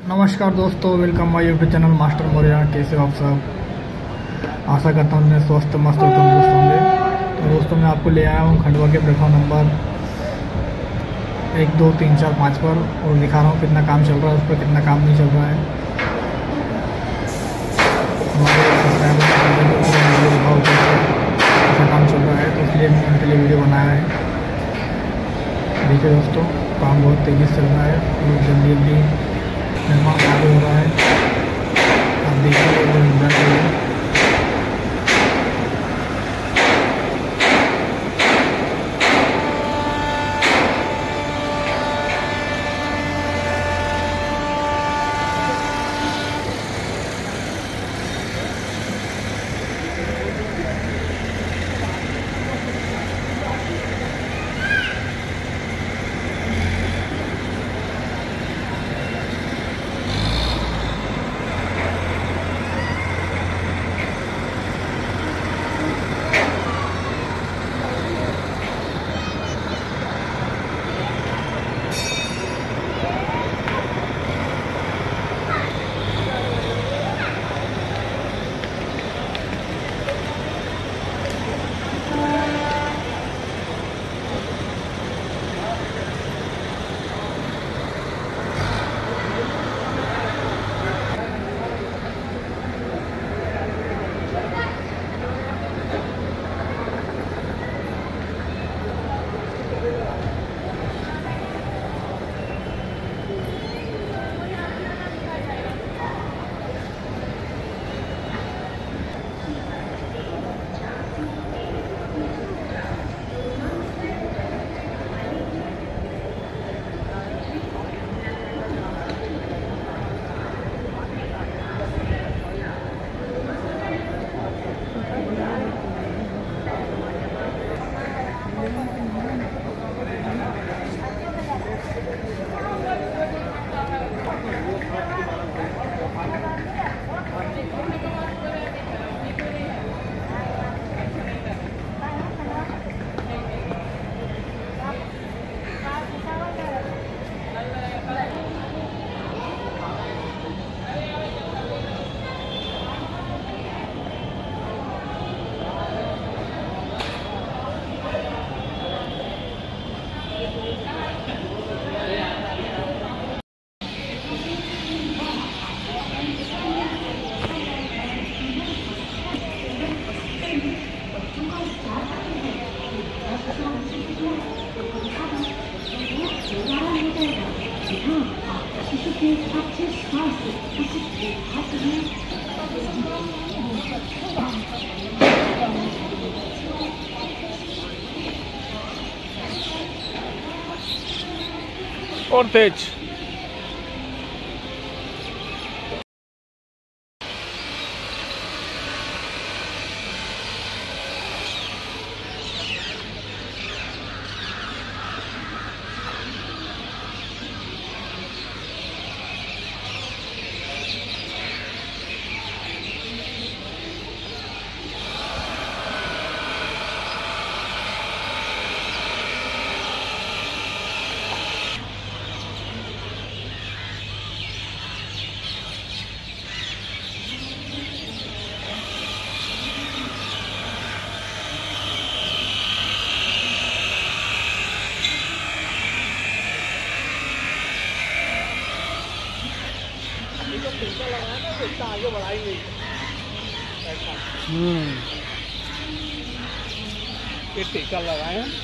नमस्कार दोस्तों, welcome my YouTube channel master Maurya. कैसे हो आप सब? आशा करता हूँ स्वस्थ मस्त और तंदुरुस्त होंगे। तो दोस्तों, मैं आपको ले आया हूँ खंडवा के प्लेटफॉर्म नंबर 1, 2, 3, 4, 5 पर और दिखा रहा हूँ कितना काम चल रहा है, उस पर कितना काम नहीं चल रहा है। हमारे सब्सक्राइबर ऐसा काम चल रहा है, तो इसलिए मैंने उनके लिए वीडियो बनाया है। देखिए दोस्तों, काम बहुत तेज़ी से चल रहा है और जल्दी जल्दी निर्माण कार्य हो रहा है। आप देखिए और इंतजार करिए। और तेज ये टीका लगाए हैं।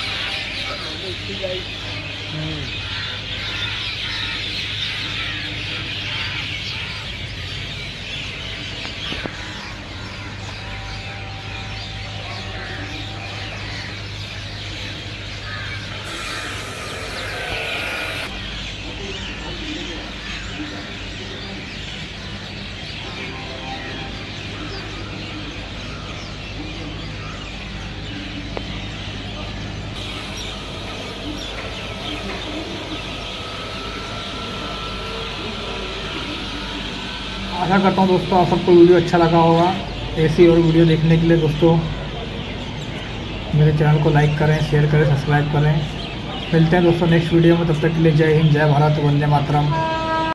आशा करता हूँ दोस्तों आप सबको वीडियो अच्छा लगा होगा। ऐसी और वीडियो देखने के लिए दोस्तों मेरे चैनल को लाइक करें, शेयर करें, सब्सक्राइब करें। मिलते हैं दोस्तों नेक्स्ट वीडियो में। तब तक के लिए जय हिंद, जय भारत, वंदे मातरम।